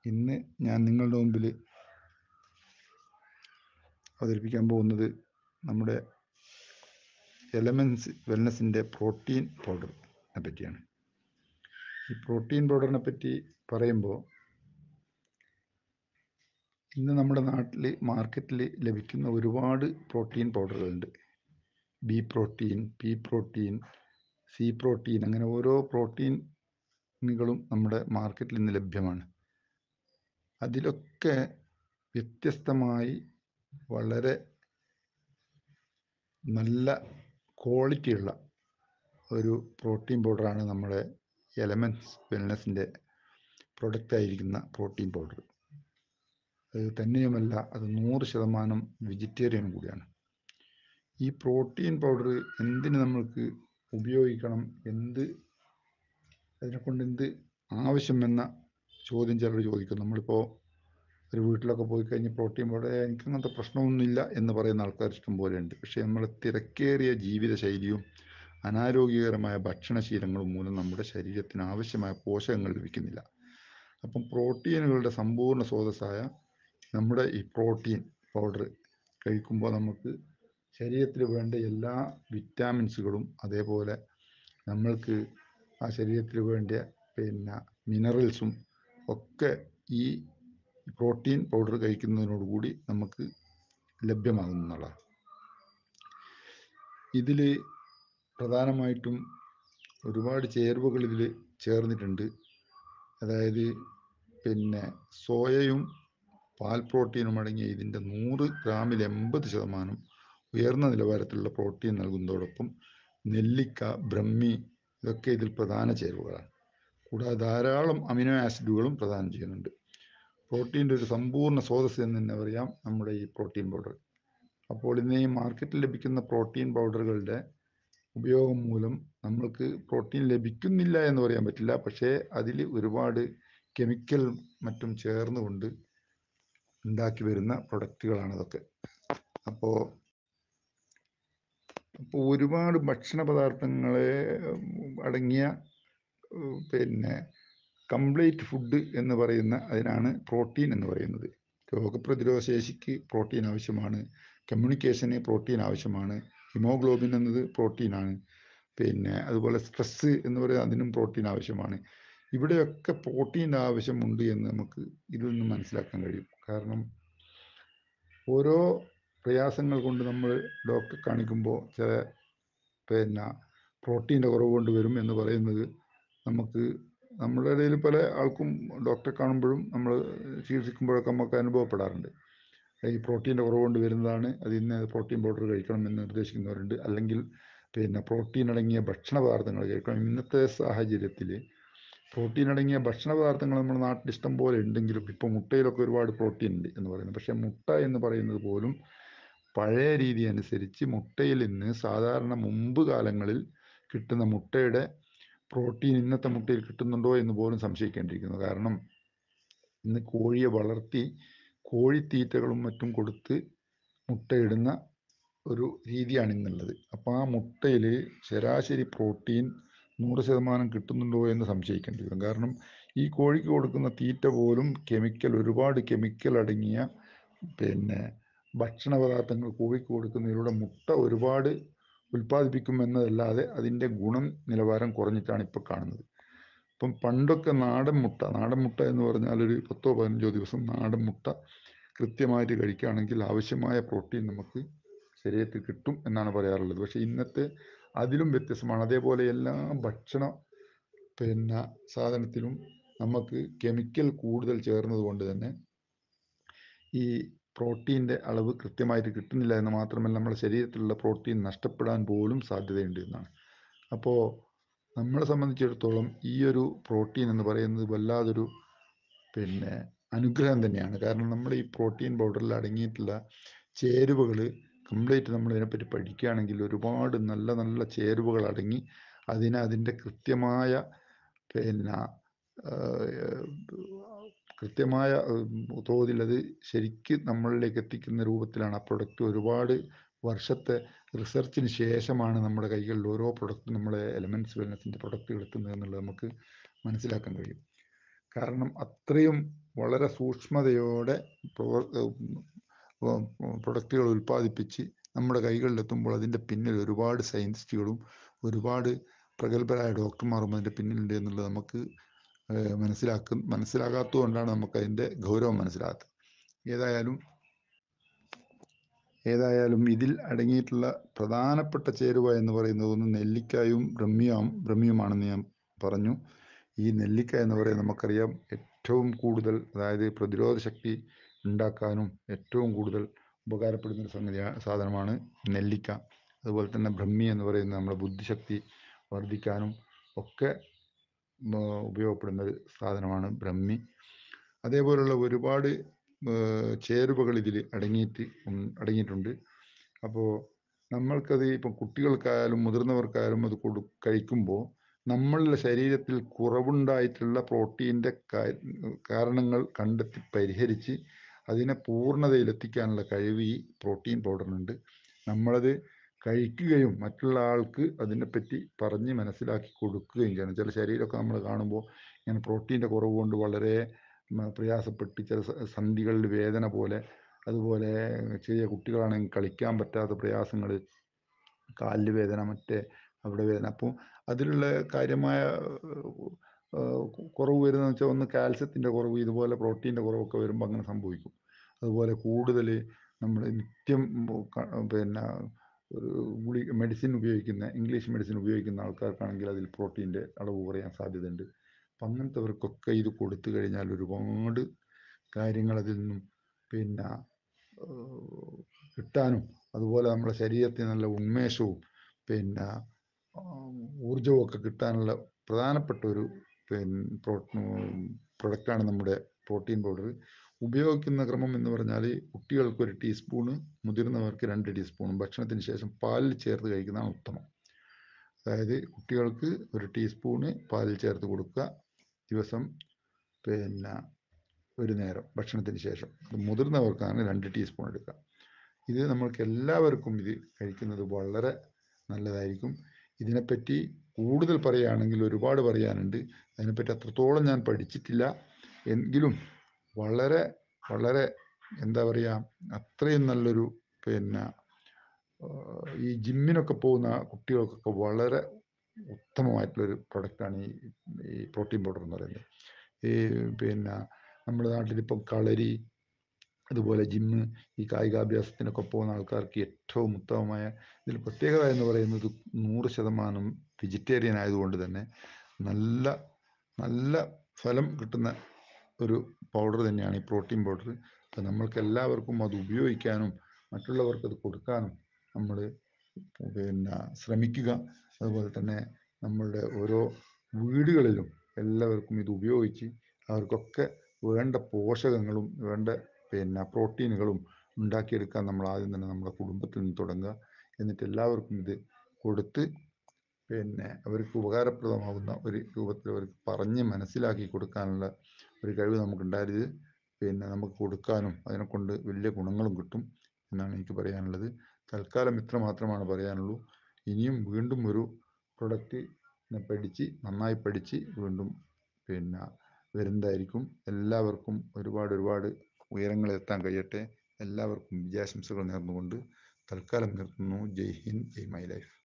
ഇന്ന് ഞാൻ നിങ്ങളുടെ മുമ്പിൽ അവതരിപ്പിക്കാൻ പോകുന്നത് നമ്മുടെ എലമെൻസ് വെൽനസിൻ്റെ പ്രോട്ടീൻ പൗഡറിനെ പറ്റിയാണ്. ഈ പ്രോട്ടീൻ പൗഡറിനെ പറ്റി പറയുമ്പോൾ ഇന്ന് നമ്മുടെ നാട്ടിൽ മാർക്കറ്റിൽ ലഭിക്കുന്ന ഒരുപാട് പ്രോട്ടീൻ പൗഡറുകളുണ്ട്. B protein, P protein, C protein, അങ്ങനെ ഓരോ പ്രോട്ടീനുകളും നമ്മുടെ മാർക്കറ്റിൽ ഇന്ന് ലഭ്യമാണ്. അതിലൊക്കെ വ്യത്യസ്തമായി വളരെ നല്ല ക്വാളിറ്റിയുള്ള ഒരു പ്രോട്ടീൻ പൗഡറാണ് നമ്മുടെ എലമെൻസ് വെൽനസിൻ്റെ പ്രൊഡക്റ്റായിരിക്കുന്ന പ്രോട്ടീൻ പൗഡർ. അത് തന്നെയുമല്ല, അത് 100% വെജിറ്റേറിയൻ കൂടിയാണ്. ഈ പ്രോട്ടീൻ പൗഡർ എന്തിന് നമ്മൾക്ക് ഉപയോഗിക്കണം, അതിനെക്കൊണ്ട് എന്ത് ആവശ്യമെന്ന ചോദ്യം ചിലർ ചോദിക്കും. നമ്മളിപ്പോൾ ഒരു വീട്ടിലൊക്കെ പോയി കഴിഞ്ഞ് പ്രോട്ടീൻ പൗഡർ എനിക്കങ്ങനത്തെ പ്രശ്നമൊന്നുമില്ല എന്ന് പറയുന്ന ആൾക്കാർ ഇഷ്ടം പോലെ ഉണ്ട്. പക്ഷേ നമ്മൾ തിരക്കേറിയ ജീവിതശൈലിയും അനാരോഗ്യകരമായ ഭക്ഷണശീലങ്ങളും മൂലം നമ്മുടെ ശരീരത്തിന് ആവശ്യമായ പോഷകങ്ങൾ ലഭിക്കുന്നില്ല. അപ്പം പ്രോട്ടീനുകളുടെ സമ്പൂർണ്ണ സ്രോതസ്സായ നമ്മുടെ ഈ പ്രോട്ടീൻ പൗഡർ കഴിക്കുമ്പോൾ നമുക്ക് ശരീരത്തിൽ വേണ്ട എല്ലാ വിറ്റാമിൻസുകളും, അതേപോലെ നമ്മൾക്ക് ആ ശരീരത്തിൽ വേണ്ട മിനറൽസും ഒക്കെ ഈ പ്രോട്ടീൻ പൗഡർ കഴിക്കുന്നതിനോടുകൂടി നമുക്ക് ലഭ്യമാകുന്നതാണ്. ഇതിൽ പ്രധാനമായിട്ടും ഒരുപാട് ചേരുവകൾ ഇതിൽ ചേർന്നിട്ടുണ്ട്. അതായത് സോയയും പാൽ പ്രോട്ടീനും അടങ്ങിയ ഇതിൻ്റെ 100 ഗ്രാമിൽ 80% ഉയർന്ന നിലവാരത്തിലുള്ള പ്രോട്ടീൻ നൽകുന്നതോടൊപ്പം നെല്ലിക്ക, ബ്രഹ്മി ഇതൊക്കെ ഇതിൽ പ്രധാന ചേരുവകളാണ്. കൂടാതെ ധാരാളം അമിനോ ആസിഡുകളും പ്രദാനം ചെയ്യുന്നുണ്ട്. പ്രോട്ടീൻ്റെ ഒരു സമ്പൂർണ്ണ സ്രോതസ് എന്ന് തന്നെ പറയാം നമ്മുടെ ഈ പ്രോട്ടീൻ പൗഡർ. അപ്പോൾ ഇന്ന് ഈ മാർക്കറ്റിൽ ലഭിക്കുന്ന പ്രോട്ടീൻ പൗഡറുകളുടെ ഉപയോഗം മൂലം നമ്മൾക്ക് പ്രോട്ടീൻ ലഭിക്കുന്നില്ല എന്ന് പറയാൻ പറ്റില്ല. പക്ഷേ അതിൽ ഒരുപാട് കെമിക്കൽ മറ്റും ചേർന്നുകൊണ്ട് ഉണ്ടാക്കി വരുന്ന പ്രൊഡക്റ്റുകളാണ് ഇതൊക്കെ. അപ്പോൾ ഒരുപാട് ഭക്ഷണ പദാർത്ഥങ്ങളെ അടങ്ങിയ കംപ്ലീറ്റ് ഫുഡ് എന്ന് പറയുന്ന അതിനാണ് പ്രോട്ടീൻ എന്ന് പറയുന്നത്. രോഗപ്രതിരോധ ശേഷിക്ക് പ്രോട്ടീൻ ആവശ്യമാണ്, കമ്മ്യൂണിക്കേഷന് പ്രോട്ടീൻ ആവശ്യമാണ്, ഹിമോഗ്ലോബിൻ എന്നത് പ്രോട്ടീനാണ്, അതുപോലെ സ്ട്രെസ് എന്ന് പറയുന്നത് അതിനും പ്രോട്ടീൻ ആവശ്യമാണ്. ഇവിടെയൊക്കെ പ്രോട്ടീൻ്റെ ആവശ്യമുണ്ട് എന്ന് നമുക്ക് ഇതിൽ നിന്ന് മനസ്സിലാക്കാൻ കഴിയും. കാരണം ഓരോ പ്രയാസങ്ങൾ കൊണ്ട് നമ്മൾ ഡോക്ടറെ കാണിക്കുമ്പോൾ ചില പ്രോട്ടീൻ്റെ കുറവ് കൊണ്ട് വരും എന്ന് പറയുന്നത് നമുക്ക് നമ്മുടെ ഇടയിൽ പല ആൾക്കും ഡോക്ടറെ കാണുമ്പോഴും നമ്മൾ ചികിത്സിക്കുമ്പോഴൊക്കെ നമുക്ക് അനുഭവപ്പെടാറുണ്ട്. ഈ പ്രോട്ടീൻ്റെ കുറവ് കൊണ്ട് വരുന്നതാണ്, അത് ഇന്ന് പ്രോട്ടീൻ പൗഡർ കഴിക്കണം എന്ന് നിർദ്ദേശിക്കുന്നവരുണ്ട്. അല്ലെങ്കിൽ പ്രോട്ടീൻ അടങ്ങിയ ഭക്ഷണ പദാർത്ഥങ്ങൾ കഴിക്കണം. ഇന്നത്തെ സാഹചര്യത്തിൽ പ്രോട്ടീൻ അടങ്ങിയ ഭക്ഷണ പദാർത്ഥങ്ങൾ നമ്മുടെ നാട്ടിൽ ഇഷ്ടം പോലെ ഉണ്ടെങ്കിലും ഇപ്പോൾ മുട്ടയിലൊക്കെ ഒരുപാട് പ്രോട്ടീൻ ഉണ്ട് എന്ന് പറയുന്നത്. പക്ഷേ മുട്ട എന്ന് പറയുന്നത് പോലും പഴയ രീതി അനുസരിച്ച് മുട്ടയിൽ നിന്ന് സാധാരണ മുമ്പ് കാലങ്ങളിൽ കിട്ടുന്ന മുട്ടയുടെ പ്രോട്ടീൻ ഇന്നത്തെ മുട്ടയിൽ കിട്ടുന്നുണ്ടോ എന്ന് പോലും സംശയിക്കേണ്ടിയിരിക്കുന്നു. കാരണം ഇന്ന് കോഴിയെ വളർത്തി കോഴിത്തീറ്റകളും മറ്റും കൊടുത്ത് മുട്ടയിടുന്ന ഒരു രീതിയാണ് ഇന്നുള്ളത്. അപ്പോൾ ആ മുട്ടയിൽ ശരാശരി പ്രോട്ടീൻ 100% കിട്ടുന്നുണ്ടോ എന്ന് സംശയിക്കേണ്ടി വരും. കാരണം ഈ കോഴിക്ക് കൊടുക്കുന്ന തീറ്റ പോലും ഒരുപാട് കെമിക്കൽ അടങ്ങിയ ഭക്ഷണ പദാർത്ഥങ്ങൾ കോഴിക്ക് കൊടുക്കുന്നതിലൂടെ മുട്ട ഒരുപാട് ഉൽപ്പാദിപ്പിക്കുമെന്നതല്ലാതെ അതിൻ്റെ ഗുണം നിലവാരം കുറഞ്ഞിട്ടാണ് ഇപ്പോൾ കാണുന്നത്. ഇപ്പം പണ്ടൊക്കെ നാടൻ മുട്ട എന്ന് പറഞ്ഞാൽ ഒരു 10-15 ദിവസം നാടൻ മുട്ട കൃത്യമായിട്ട് കഴിക്കുകയാണെങ്കിൽ ആവശ്യമായ പ്രോട്ടീൻ നമുക്ക് ശരീരത്തിൽ കിട്ടും എന്നാണ് പറയാറുള്ളത്. പക്ഷേ ഇന്നത്തെ അതിലും വ്യത്യസ്തമാണ്. അതേപോലെ എല്ലാ ഭക്ഷണ സാധനത്തിലും നമുക്ക് കെമിക്കൽ കൂടുതൽ ചേർന്നത് കൊണ്ട് തന്നെ ഈ പ്രോട്ടീൻ്റെ അളവ് കൃത്യമായിട്ട് കിട്ടുന്നില്ല എന്ന് മാത്രമല്ല, നമ്മുടെ ശരീരത്തിലുള്ള പ്രോട്ടീൻ നഷ്ടപ്പെടാൻ പോലും സാധ്യതയുണ്ട് എന്നാണ്. അപ്പോൾ നമ്മളെ സംബന്ധിച്ചിടത്തോളം ഈ ഒരു പ്രോട്ടീൻ എന്ന് പറയുന്നത് വല്ലാതൊരു അനുഗ്രഹം തന്നെയാണ്. കാരണം നമ്മുടെ ഈ പ്രോട്ടീൻ പൗഡറിൽ അടങ്ങിയിട്ടുള്ള ചേരുവകൾ കംപ്ലീറ്റ് നമ്മൾ ഇതിനെപ്പറ്റി പഠിക്കുകയാണെങ്കിൽ ഒരുപാട് നല്ല നല്ല ചേരുവകൾ അടങ്ങി അതിൻ്റെ കൃത്യമായ തോതിൽ അത് ശരിക്ക് നമ്മളിലേക്ക് എത്തിക്കുന്ന രൂപത്തിലാണ് ആ പ്രൊഡക്റ്റ്. ഒരുപാട് വർഷത്തെ റിസർച്ചിന് ശേഷമാണ് നമ്മുടെ കൈകളിൽ ഓരോ പ്രൊഡക്റ്റും നമ്മളെ എലമെൻസ് വെൽനസിൻ്റെ പ്രൊഡക്റ്റുകൾ എത്തുന്നത് എന്നുള്ളത് നമുക്ക് മനസ്സിലാക്കാൻ കഴിയും. കാരണം അത്രയും വളരെ സൂക്ഷ്മതയോടെ പ്രൊഡക്റ്റുകൾ ഉൽപ്പാദിപ്പിച്ച് നമ്മുടെ കൈകളിലെത്തുമ്പോൾ അതിൻ്റെ പിന്നിൽ ഒരുപാട് സയൻറ്റിസ്റ്റുകളും ഒരുപാട് പ്രഗത്ഭരായ ഡോക്ടർമാരും അതിൻ്റെ പിന്നിലുണ്ട് എന്നുള്ളത് നമുക്ക് മനസ്സിലാകാത്തത് കൊണ്ടാണ് നമുക്ക് അതിൻ്റെ ഗൗരവം മനസ്സിലാകാത്തത്. ഏതായാലും ഏതായാലും ഇതിൽ അടങ്ങിയിട്ടുള്ള പ്രധാനപ്പെട്ട ചേരുവ എന്ന് പറയുന്നത് ഒന്ന് നെല്ലിക്കായും ബ്രഹ്മിയുമാണെന്ന് ഞാൻ പറഞ്ഞു. ഈ നെല്ലിക്ക എന്ന് പറയുന്നത് നമുക്കറിയാം ഏറ്റവും കൂടുതൽ, അതായത് പ്രതിരോധ ശക്തി ഉണ്ടാക്കാനും ഏറ്റവും കൂടുതൽ ഉപകാരപ്പെടുന്ന ഒരു സാധനമാണ് നെല്ലിക്ക. അതുപോലെ തന്നെ ബ്രഹ്മി എന്ന് പറയുന്നത് നമ്മുടെ ബുദ്ധിശക്തി വർദ്ധിക്കാനും ഒക്കെ ഉപയോഗപ്പെടുന്ന ഒരു സാധനമാണ് ബ്രഹ്മി. അതേപോലുള്ള ഒരുപാട് ചേരുവകൾ ഇതിൽ അടങ്ങിയിട്ടുണ്ട്. അപ്പോൾ നമ്മൾക്കത് ഇപ്പം കുട്ടികൾക്കായാലും മുതിർന്നവർക്കായാലും അത് കഴിക്കുമ്പോൾ നമ്മളുടെ ശരീരത്തിൽ കുറവുണ്ടായിട്ടുള്ള പ്രോട്ടീൻ്റെ കാരണങ്ങൾ കണ്ടെത്തി പരിഹരിച്ച് അതിനെ പൂർണ്ണതയിലെത്തിക്കാനുള്ള കഴിവ് ഈ പ്രോട്ടീൻ പൗഡറിനുണ്ട്. നമ്മളത് കഴിക്കുകയും മറ്റുള്ള ആൾക്ക് അതിനെപ്പറ്റി പറഞ്ഞ് മനസ്സിലാക്കി കൊടുക്കുകയും ചെയ്യണം. ചില ശരീരമൊക്കെ നമ്മൾ കാണുമ്പോൾ ഇങ്ങനെ പ്രോട്ടീൻ്റെ കുറവ് കൊണ്ട് വളരെ പ്രയാസപ്പെട്ട് ചില സന്ധികളിൽ വേദന പോലെ, അതുപോലെ ചെറിയ കുട്ടികളാണെങ്കിൽ കളിക്കാൻ പറ്റാത്ത പ്രയാസങ്ങൾ, കാലിൽ വേദന, മറ്റേ അവിടെ വേദന. അപ്പോൾ അതിലുള്ള കാര്യമായ കുറവ് വരുന്നതെന്ന് വെച്ചാൽ ഒന്ന് കാൽസ്യത്തിൻ്റെ കുറവ്, ഇതുപോലെ പ്രോട്ടീൻ്റെ കുറവൊക്കെ വരുമ്പോൾ അങ്ങനെ സംഭവിക്കും. അതുപോലെ കൂടുതൽ നമ്മൾ നിത്യം പിന്നെ ഒരു മെഡിസിൻ ഉപയോഗിക്കുന്ന, ഇംഗ്ലീഷ് മെഡിസിൻ ഉപയോഗിക്കുന്ന ആൾക്കാർക്കാണെങ്കിൽ അതിൽ പ്രോട്ടീൻ്റെ അളവ് കുറയാൻ സാധ്യതയുണ്ട്. അപ്പം അങ്ങനത്തെവർക്കൊക്കെ ഇത് കൊടുത്തു കഴിഞ്ഞാൽ ഒരുപാട് കാര്യങ്ങൾ അതിൽ നിന്നും പിന്നെ കിട്ടാനും, അതുപോലെ നമ്മുടെ ശരീരത്തിന് നല്ല ഉന്മേഷവും പിന്നെ ഊർജവും ഒക്കെ കിട്ടാനുള്ള പ്രധാനപ്പെട്ട ഒരു പ്രൊഡക്റ്റാണ് നമ്മുടെ പ്രോട്ടീൻ പൗഡർ. ഉപയോഗിക്കുന്ന ക്രമം എന്ന് പറഞ്ഞാൽ കുട്ടികൾക്ക് 1 ടീസ്പൂണ്, മുതിർന്നവർക്ക് 2 ടീസ്പൂണും ഭക്ഷണത്തിന് ശേഷം പാലിൽ ചേർത്ത് കഴിക്കുന്നതാണ് ഉത്തമം. അതായത് കുട്ടികൾക്ക് 1 ടീസ്പൂണ് പാലിൽ ചേർത്ത് കൊടുക്കുക ദിവസം, പിന്നെ ഒരു നേരം ഭക്ഷണത്തിന് ശേഷം. മുതിർന്നവർക്കാണ് 2 ടീസ്പൂൺ എടുക്കുക. ഇത് നമ്മൾക്ക് എല്ലാവർക്കും ഇത് കഴിക്കുന്നത് വളരെ നല്ലതായിരിക്കും. ഇതിനെപ്പറ്റി കൂടുതൽ പറയുകയാണെങ്കിൽ ഒരുപാട് പറയാനുണ്ട്. അതിനെപ്പറ്റി അത്രത്തോളം ഞാൻ പഠിച്ചിട്ടില്ല എങ്കിലും വളരെ വളരെ എന്താ പറയുക, അത്രയും നല്ലൊരു പിന്നെ ഈ ജിമ്മിനൊക്കെ പോകുന്ന കുട്ടികൾക്കൊക്കെ വളരെ ഉത്തമമായിട്ടുള്ളൊരു പ്രൊഡക്റ്റാണ് ഈ പ്രോട്ടീൻ പൗഡർ എന്ന് പറയുന്നത്. ഈ പിന്നെ നമ്മുടെ നാട്ടിലിപ്പം കളരി, അതുപോലെ ജിമ്മ്, ഈ കായികാഭ്യാസത്തിനൊക്കെ പോകുന്ന ആൾക്കാർക്ക് ഏറ്റവും ഉത്തമമായ, ഇതിൽ പ്രത്യേകത എന്ന് പറയുന്നത് 100% വെജിറ്റേറിയൻ ആയതുകൊണ്ട് തന്നെ നല്ല നല്ല ഫലം കിട്ടുന്ന ഒരു പൗഡർ തന്നെയാണ് ഈ പ്രോട്ടീൻ പൗഡർ. അപ്പം നമ്മൾക്ക് എല്ലാവർക്കും അത് ഉപയോഗിക്കാനും മറ്റുള്ളവർക്ക് അത് കൊടുക്കാനും നമ്മൾ പിന്നെ ശ്രമിക്കുക. അതുപോലെ തന്നെ നമ്മളുടെ ഓരോ വീടുകളിലും എല്ലാവർക്കും ഇത് ഉപയോഗിച്ച് അവർക്കൊക്കെ വേണ്ട പോഷകങ്ങളും വേണ്ട പിന്നെ പ്രോട്ടീനുകളും ഉണ്ടാക്കിയെടുക്കാൻ നമ്മൾ ആദ്യം തന്നെ നമ്മുടെ കുടുംബത്തിൽ നിന്ന് തുടങ്ങുക. എന്നിട്ട് എല്ലാവർക്കും ഇത് കൊടുത്ത് പിന്നെ അവർക്ക് ഉപകാരപ്രദമാകുന്ന ഒരു രൂപത്തിൽ അവർക്ക് പറഞ്ഞ് മനസ്സിലാക്കി കൊടുക്കാനുള്ള ഒരു കഴിവ് നമുക്കുണ്ടായത്, പിന്നെ നമുക്ക് കൊടുക്കാനും അതിനെക്കൊണ്ട് വലിയ ഗുണങ്ങളും കിട്ടും എന്നാണ് എനിക്ക് പറയാനുള്ളത്. തൽക്കാലം ഇത്ര മാത്രമാണ് പറയാനുള്ളൂ. ഇനിയും വീണ്ടും ഒരു പ്രൊഡക്റ്റ് നന്നായി പഠിച്ച് വീണ്ടും പിന്നെ വരുന്നതായിരിക്കും. എല്ലാവർക്കും ഒരുപാട് ഉയരങ്ങളിലെത്താൻ കഴിയട്ടെ. എല്ലാവർക്കും വിജയാശംസകൾ നേർന്നുകൊണ്ട് തൽക്കാലം നിർത്തുന്നു. Jai Hind, Jai my life.